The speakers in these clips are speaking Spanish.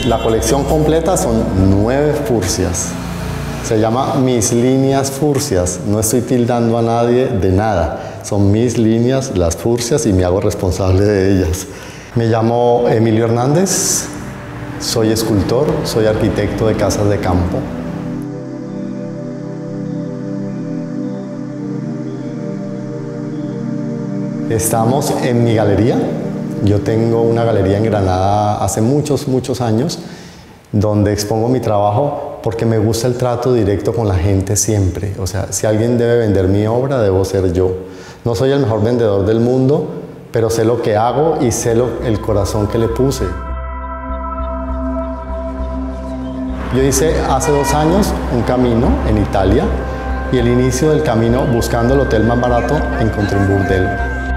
La colección completa son 9 furcias. Se llama Mis Líneas Furcias. No estoy tildando a nadie de nada. Son mis líneas, las furcias, y me hago responsable de ellas. Me llamo Emilio Hernández, soy escultor, soy arquitecto de casas de campo. Estamos en mi galería. Yo tengo una galería en Granada hace muchos años, donde expongo mi trabajo porque me gusta el trato directo con la gente siempre. O sea, si alguien debe vender mi obra, debo ser yo. No soy el mejor vendedor del mundo, pero sé lo que hago y sé el corazón que le puse. Yo hice hace 2 años un camino en Italia, y el inicio del camino, buscando el hotel más barato, encontré un burdel.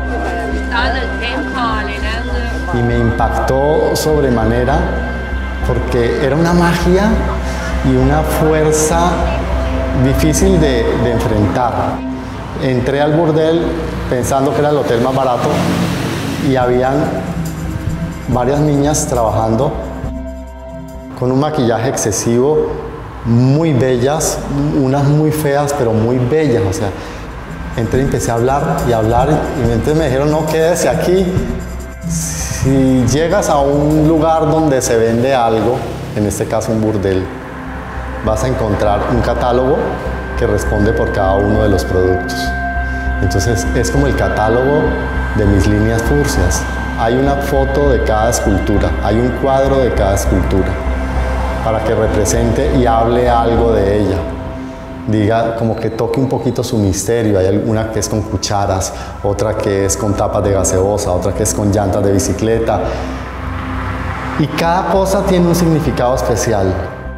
Y me impactó sobremanera porque era una magia y una fuerza difícil de enfrentar. Entré al burdel pensando que era el hotel más barato y habían varias niñas trabajando con un maquillaje excesivo, muy bellas, unas muy feas pero muy bellas. O sea, entré y empecé a hablar y entonces me dijeron: no, quédese aquí. Si llegas a un lugar donde se vende algo, en este caso un burdel, vas a encontrar un catálogo que responde por cada uno de los productos. Entonces es como el catálogo de Mis Líneas Furcias. Hay una foto de cada escultura, hay un cuadro de cada escultura, para que represente y hable algo de ella. Diga, como que toque un poquito su misterio. Hay alguna que es con cucharas, otra que es con tapas de gaseosa, otra que es con llantas de bicicleta. Y cada cosa tiene un significado especial.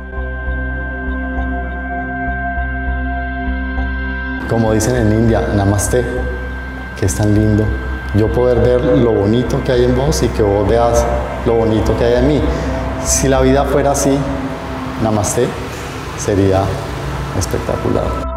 Como dicen en India, Namaste, que es tan lindo. Yo poder ver lo bonito que hay en vos y que vos veas lo bonito que hay en mí. Si la vida fuera así, Namaste, sería espectacular.